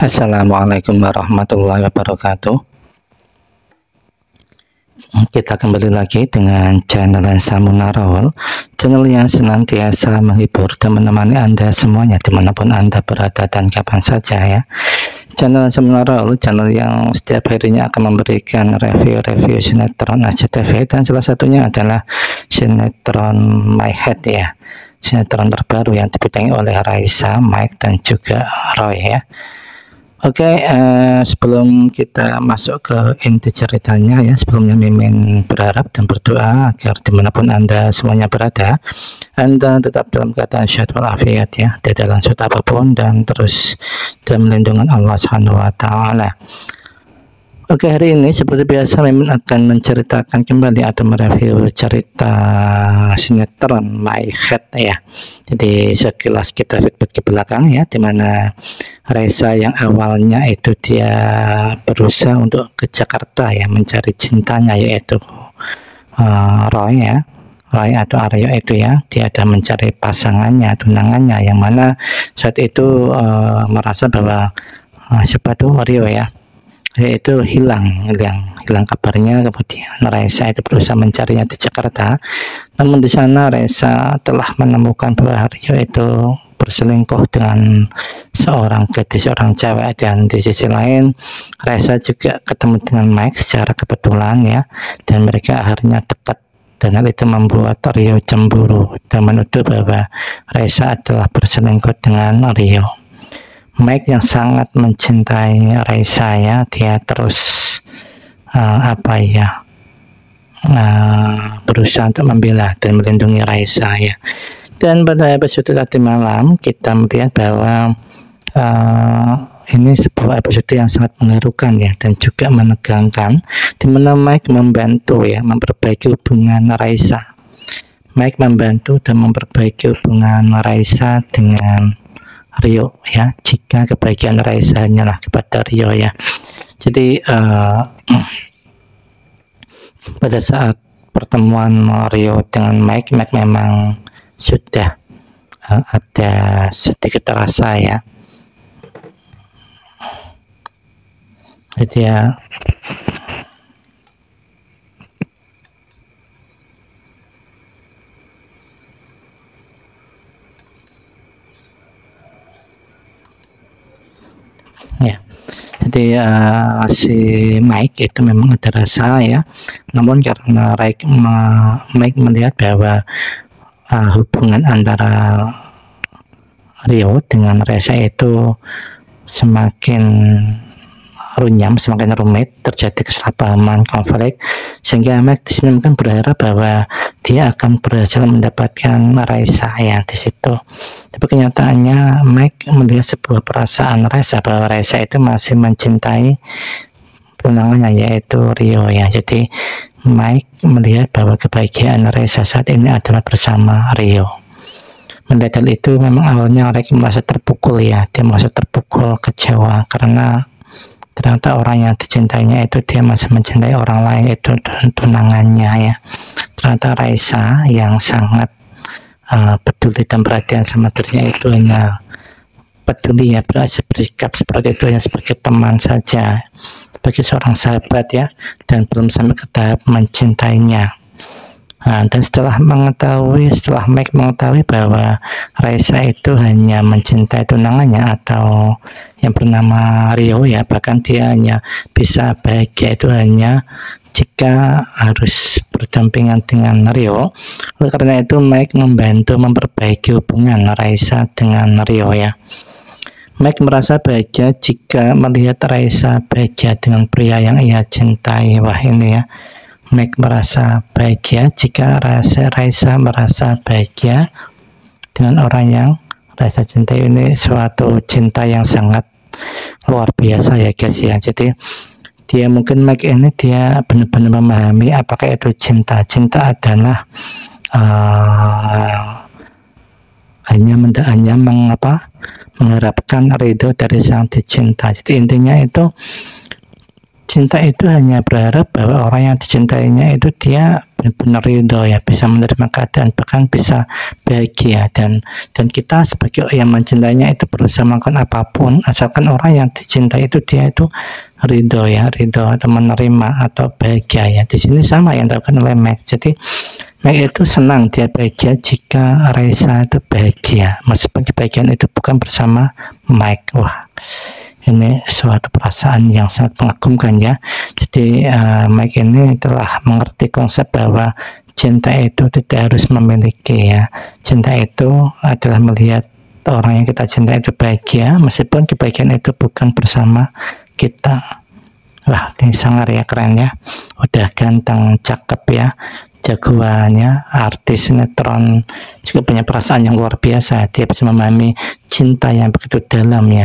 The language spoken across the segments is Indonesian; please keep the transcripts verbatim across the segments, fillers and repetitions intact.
Assalamualaikum warahmatullahi wabarakatuh. Kita kembali lagi dengan channel Lensa Munarawal, channel yang senantiasa menghibur dan menemani Anda semuanya dimanapun Anda berada dan kapan saja ya. Channel Lensa Munarawal, channel yang setiap harinya akan memberikan review-review sinetron A C T V, dan salah satunya adalah sinetron My Head ya, sinetron terbaru yang dibidangi oleh Raisa, Mike dan juga Roy ya. Oke, okay, uh, sebelum kita masuk ke inti ceritanya ya, sebelumnya Mimin berharap dan berdoa agar dimanapun Anda semuanya berada, Anda tetap dalam keadaan sehat walafiat ya, tidak langsung apapun, dan terus dalam lindungan Allah Subhanahu wa Ta'ala. Oke, hari ini seperti biasa Mimin akan menceritakan kembali atau mereview cerita sinetron My Head ya. Jadi sekilas kita feedback ke belakang ya, dimana Raisa yang awalnya itu dia berusaha untuk ke Jakarta ya, mencari cintanya yaitu uh, Roy ya, Roy atau Aryo itu ya. Dia ada mencari pasangannya, tunangannya, yang mana saat itu uh, merasa bahwa uh, siapa tuh Rio ya, yaitu hilang hilang hilang kabarnya. Kemudian Raisa itu berusaha mencarinya di Jakarta, namun di sana Raisa telah menemukan bahwa Rio itu berselingkuh dengan seorang gadis, seorang cewek, dan di sisi lain Raisa juga ketemu dengan Mike secara kebetulan ya, dan mereka akhirnya dekat, dan hal itu membuat Rio cemburu dan menuduh bahwa Raisa adalah berselingkuh dengan Rio. Mike yang sangat mencintai Raisa ya, dia terus uh, apa ya uh, berusaha untuk membela dan melindungi Raisa ya. Dan pada episode tadi malam kita melihat bahwa uh, ini sebuah episode yang sangat mengharukan ya, dan juga menegangkan, di mana Mike membantu ya memperbaiki hubungan Raisa. Mike membantu dan memperbaiki hubungan Raisa dengan Rio ya, jika kebaikan Raisa hanyalah kepada Rio ya. Jadi uh, pada saat pertemuan Rio dengan Mike, Mike memang sudah uh, ada sedikit rasa ya. Jadi ya ya jadi uh, si Mike itu memang ada rasa ya, namun karena Mike melihat bahwa uh, hubungan antara Rio dengan Raisa itu semakin runyam, semakin rumit, terjadi kesalahpahaman, konflik, sehingga Mike di sini mungkin berharap bahwa dia akan berhasil mendapatkan Raisa ya di situ. Tapi kenyataannya Mike melihat sebuah perasaan Raisa bahwa Raisa itu masih mencintai tunangannya yaitu Rio ya. Jadi Mike melihat bahwa kebahagiaan Raisa saat ini adalah bersama Rio. Melihat hal itu memang awalnya Mike merasa terpukul ya, dia merasa terpukul, kecewa, karena ternyata orang yang dicintainya itu dia masih mencintai orang lain, itu tunangannya ya. Ternyata Raisa yang sangat uh, peduli dan perhatian sama dirinya itu hanya peduli ya, bersikap seperti itu hanya sebagai teman saja, sebagai seorang sahabat ya, dan belum sampai ke tahap mencintainya. Nah, dan setelah mengetahui, setelah Mike mengetahui bahwa Raisa itu hanya mencintai tunangannya atau yang bernama Rio ya, bahkan dia hanya bisa bahagia itu hanya jika harus berdampingan dengan Rio. Oleh karena itu Mike membantu memperbaiki hubungan Raisa dengan Rio ya. Mike merasa bahagia jika melihat Raisa bahagia dengan pria yang ia cintai. Wah ini ya, Mike merasa bahagia jika Raisa, Raisa merasa bahagia dengan orang yang Raisa cintai. Ini suatu cinta yang sangat luar biasa ya guys ya. Jadi dia mungkin Mike ini dia benar-benar memahami apakah itu cinta. Cinta adalah uh, hanya hanya mengapa mengharapkan ridho dari sang dicinta. Jadi intinya itu cinta itu hanya berharap bahwa orang yang dicintainya itu dia benar-benar ridho ya, bisa menerima keadaan, bahkan bisa bahagia, dan dan kita sebagai yang mencintainya itu berusaha melakukan apapun asalkan orang yang dicintai itu dia itu ridho ya, ridho atau menerima atau bahagia ya. Di sini sama yang dilakukan oleh Mike. Jadi Mike itu senang, dia bahagia jika Raisa itu bahagia, meskipun kebahagiaan itu bukan bersama Mike. Wah, ini suatu perasaan yang sangat mengagumkan ya. Jadi uh, Mike ini telah mengerti konsep bahwa cinta itu tidak harus memiliki ya. Cinta itu adalah melihat orang yang kita cintai itu bahagia, meskipun kebahagiaan itu bukan bersama kita. Wah, ini sangat ya, keren ya. Udah ganteng, cakep ya, jagoannya, artis sinetron, juga punya perasaan yang luar biasa. Dia bisa memahami cinta yang begitu dalam ya.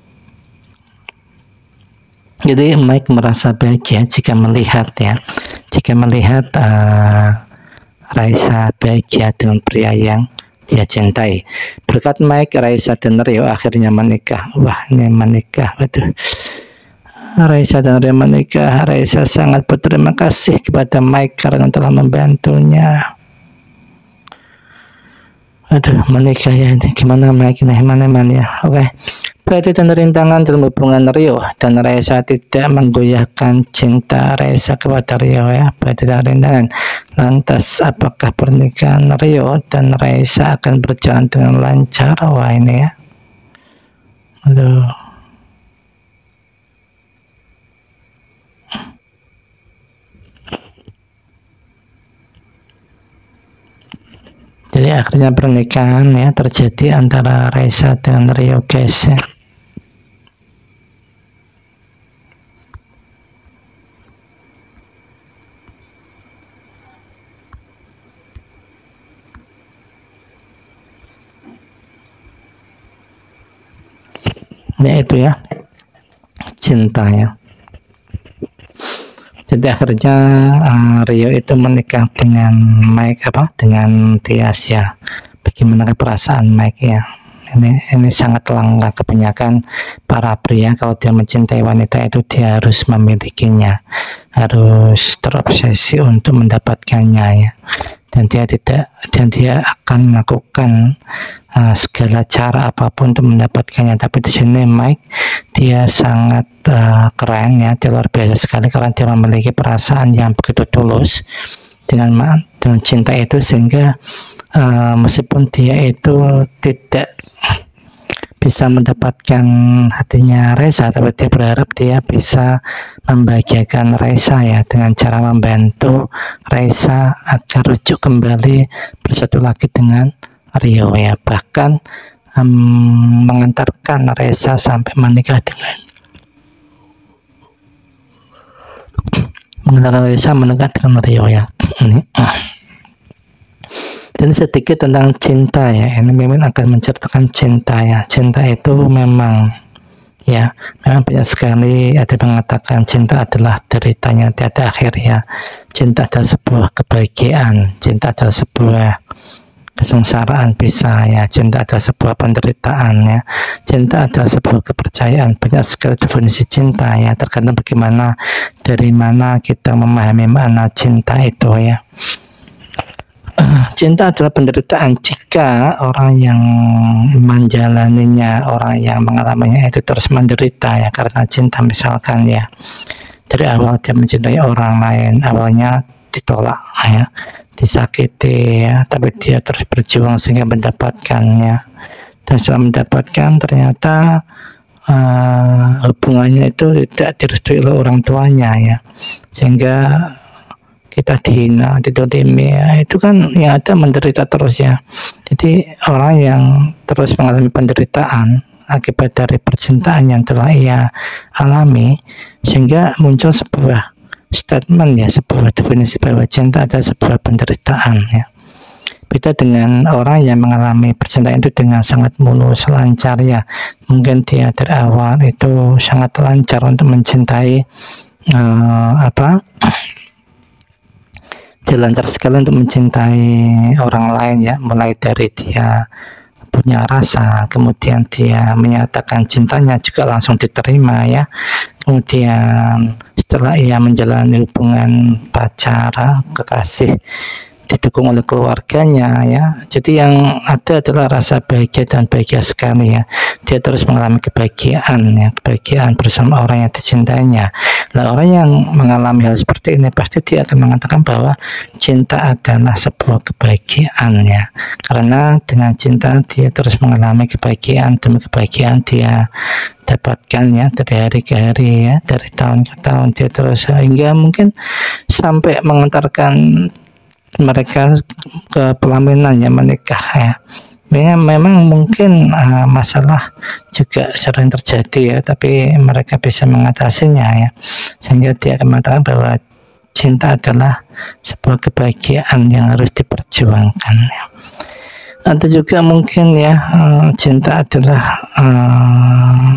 Jadi Mike merasa bahagia jika melihat ya, jika melihat uh, Raisa bahagia dengan pria yang dia cintai. Berkat Mike, Raisa dan Rio akhirnya menikah. Wah, ini menikah, waduh. Raisa dan Rio menikah. Raisa sangat berterima kasih kepada Mike karena telah membantunya. Aduh, menikah ya, ini gimana Mike, ini mana-mana ya. Oke. Okay. Badai dan rintangan dalam hubungan Rio dan Raisa tidak menggoyahkan cinta Raisa kepada Rio ya. Badai dan rintangan. Lantas apakah pernikahan Rio dan Raisa akan berjalan dengan lancar? Wah, ini ya. Aduh. Jadi akhirnya pernikahan ya terjadi antara Raisa dan Rio, guys ya. Ya itu ya, cinta ya. Jadi akhirnya uh, Rio itu menikah dengan Mike apa dengan Tias ya. Bagaimana perasaan Mike ya? Ini ini sangat langka. Kebanyakan para pria kalau dia mencintai wanita itu dia harus memilikinya, harus terobsesi untuk mendapatkannya ya. Dan dia tidak dan dia akan melakukan uh, segala cara apapun untuk mendapatkannya. Tapi di sini Mike dia sangat uh, keren ya, dia luar biasa sekali karena dia memiliki perasaan yang begitu tulus dengan dengan cinta itu, sehingga uh, meskipun dia itu tidak bisa mendapatkan hatinya Raisa, tapi dia berharap dia bisa membahagiakan Raisa ya dengan cara membantu Raisa agar rujuk kembali bersatu lagi dengan Rio ya, bahkan um, mengantarkan Raisa sampai menikah dengan mengantarkan Raisa menikah dengan Rio ya. Ini dan sedikit tentang cinta ya, ini memang akan menceritakan cinta ya. Cinta itu memang ya, memang banyak sekali ada yang mengatakan cinta adalah deritanya tiada akhir ya. Cinta adalah sebuah kebahagiaan, cinta adalah sebuah kesengsaraan bisa ya, cinta adalah sebuah penderitaan ya, cinta adalah sebuah kepercayaan. Banyak sekali definisi cinta ya, tergantung bagaimana, dari mana kita memahami makna cinta itu ya. Cinta adalah penderitaan jika orang yang menjalaninya, orang yang mengalaminya itu terus menderita ya karena cinta. Misalkan ya, dari awal dia mencintai orang lain, awalnya ditolak ya, disakiti ya, tapi dia terus berjuang sehingga mendapatkannya, dan setelah mendapatkan ternyata uh, hubungannya itu tidak direstui oleh orang tuanya ya, sehingga kita dihina, didolimi ya, itu kan yang ada menderita terus ya. Jadi orang yang terus mengalami penderitaan akibat dari percintaan yang telah ia alami, sehingga muncul sebuah statement ya, sebuah definisi bahwa cinta adalah sebuah penderitaan ya. Beda dengan orang yang mengalami percintaan itu dengan sangat mulus, lancar ya. Mungkin dia dari awal itu sangat lancar untuk mencintai uh, apa dia lancar sekali untuk mencintai orang lain ya, mulai dari dia punya rasa, kemudian dia menyatakan cintanya juga langsung diterima ya, kemudian setelah ia menjalani hubungan pacaran kekasih didukung oleh keluarganya ya, jadi yang ada adalah rasa bahagia dan bahagia sekali ya, dia terus mengalami kebahagiaan ya, kebahagiaan bersama orang yang dicintainya. Nah, orang yang mengalami hal seperti ini pasti dia akan mengatakan bahwa cinta adalah sebuah kebahagiaan ya, karena dengan cinta dia terus mengalami kebahagiaan demi kebahagiaan dia dapatkan ya, dari hari ke hari ya, dari tahun ke tahun dia terus, hingga mungkin sampai mengantarkan mereka ke pelaminan ya, menikah ya. Memang mungkin uh, masalah juga sering terjadi ya, tapi mereka bisa mengatasinya ya, sehingga dia akan mengatakan bahwa cinta adalah sebuah kebahagiaan yang harus diperjuangkan ya. Ada juga mungkin ya, uh, cinta adalah uh,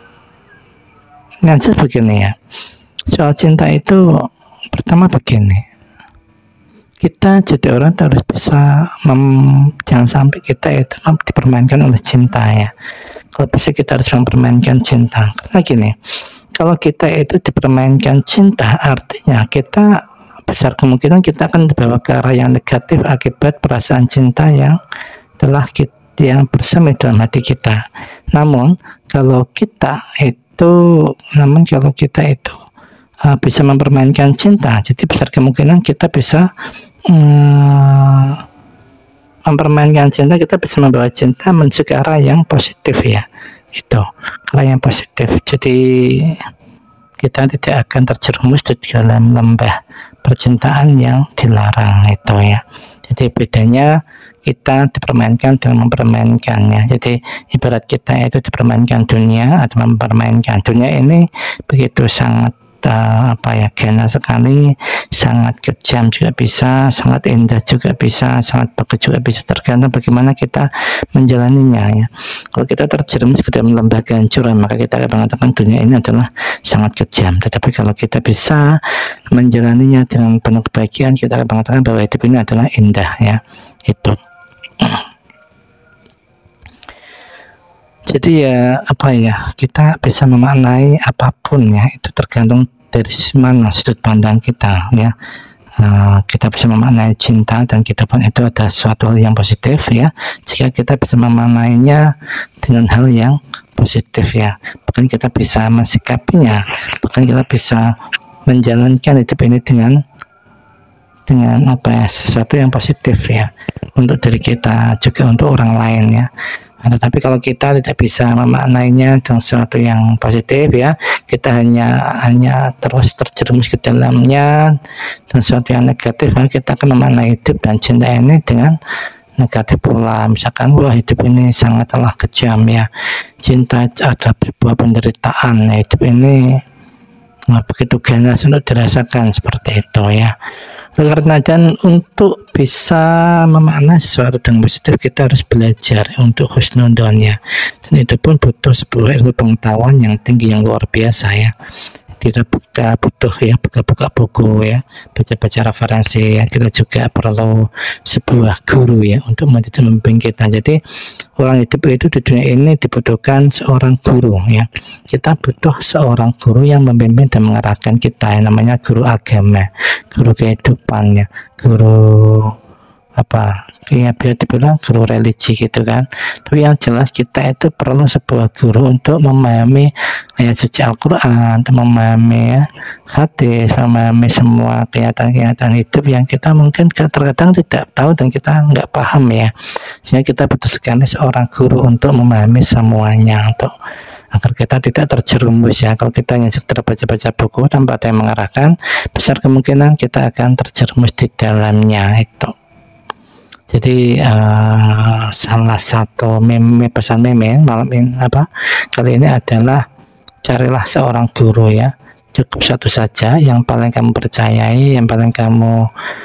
nah begini ya, soal cinta itu pertama begini, kita jadi orang harus bisa mem, jangan sampai kita itu dipermainkan oleh cinta ya. Kalau bisa kita harus mempermainkan cinta, karena gini, kalau kita itu dipermainkan cinta artinya kita besar kemungkinan kita akan dibawa ke arah yang negatif akibat perasaan cinta yang telah kita yang bersemi dalam hati kita. Namun kalau kita itu namun kalau kita itu uh, bisa mempermainkan cinta, jadi besar kemungkinan kita bisa Hmm, mempermainkan cinta, kita bisa membawa cinta menuju ke arah yang positif ya, itu arah yang positif. Jadi kita tidak akan terjerumus di dalam lembah percintaan yang dilarang itu ya. Jadi bedanya kita dipermainkan dengan mempermainkannya. Jadi ibarat kita itu dipermainkan dunia atau mempermainkan dunia ini begitu sangat Uh, apa ya, ganas sekali, sangat kejam juga bisa, sangat indah juga bisa, sangat bagus juga bisa, tergantung bagaimana kita menjalaninya ya. Kalau kita terjerumus ke dalam lembah kehancuran, maka kita akan mengatakan dunia ini adalah sangat kejam. Tetapi kalau kita bisa menjalaninya dengan penuh kebahagiaan, kita akan mengatakan bahwa hidup ini adalah indah ya, itu. Jadi ya apa ya, kita bisa memaknai apapun ya, itu tergantung dari mana sudut pandang kita ya. Uh, kita bisa memaknai cinta dan kehidupan itu ada suatu hal yang positif ya, jika kita bisa memaknainya dengan hal yang positif ya, bahkan kita bisa mensikapinya, bahkan kita bisa menjalankan hidup ini dengan dengan apa ya, sesuatu yang positif ya, untuk diri kita juga untuk orang lain ya. Nah, tetapi kalau kita tidak bisa memaknainya dengan sesuatu yang positif ya, kita hanya hanya terus terjerumus ke dalamnya dengan sesuatu yang negatif, maka kita akan memaknai hidup dan cinta ini dengan negatif pula. Misalkan, wah hidup ini sangatlah kejam ya, cinta adalah sebuah penderitaan ya, hidup ini nah, begitu ganas untuk dirasakan, seperti itu ya. Karena dan untuk bisa memaknai sesuatu dengan positif, kita harus belajar untuk husnudonnya, dan itu pun butuh sebuah ilmu pengetahuan yang tinggi, yang luar biasa ya. Tidak buka butuh ya buka-buka buku ya, baca-baca referensi ya. Kita juga perlu sebuah guru ya untuk membimbing kita. Jadi orang hidup itu di dunia ini dibutuhkan seorang guru ya. Kita butuh seorang guru yang membimbing dan mengarahkan kita, yang namanya guru agama, guru kehidupannya, guru apa ya, biar dibilang guru religi gitu kan. Tapi yang jelas kita itu perlu sebuah guru untuk memahami ayat suci Al-Quran, untuk memahami ya, hadis, memahami semua kenyataan-kenyataan hidup yang kita mungkin terkadang tidak tahu dan kita nggak paham ya, sehingga kita butuh sekali seorang guru untuk memahami semuanya, untuk agar kita tidak terjerumus ya. Kalau kita hanya sekedar baca-baca buku tanpa ada yang mengarahkan, besar kemungkinan kita akan terjerumus di dalamnya itu. Jadi uh, salah satu meme, pesan meme malam ini apa kali ini adalah, carilah seorang guru ya, cukup satu saja yang paling kamu percayai, yang paling kamu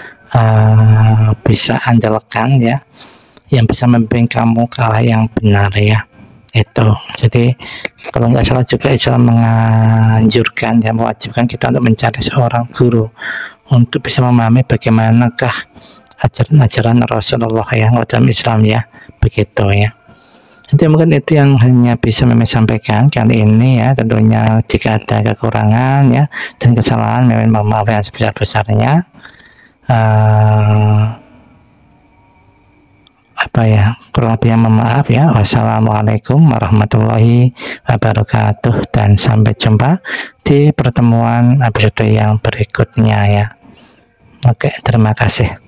uh, bisa andalkan ya, yang bisa membimbing kamu ke arah yang benar ya, itu. Jadi kalau nggak salah juga Islam menganjurkan dan mewajibkan kita untuk mencari seorang guru untuk bisa memahami bagaimanakah ajaran-ajaran Rasulullah yang dalam Islam ya, begitu ya. Jadi mungkin itu yang hanya bisa Mimin sampaikan kali ini ya. Tentunya jika ada kekurangan ya dan kesalahan, Mimin mohon maaf yang sebesar-besarnya. Uh, apa ya, kurang lebih mohon maaf ya. Wassalamualaikum warahmatullahi wabarakatuh, dan sampai jumpa di pertemuan episode yang berikutnya ya. Oke, terima kasih.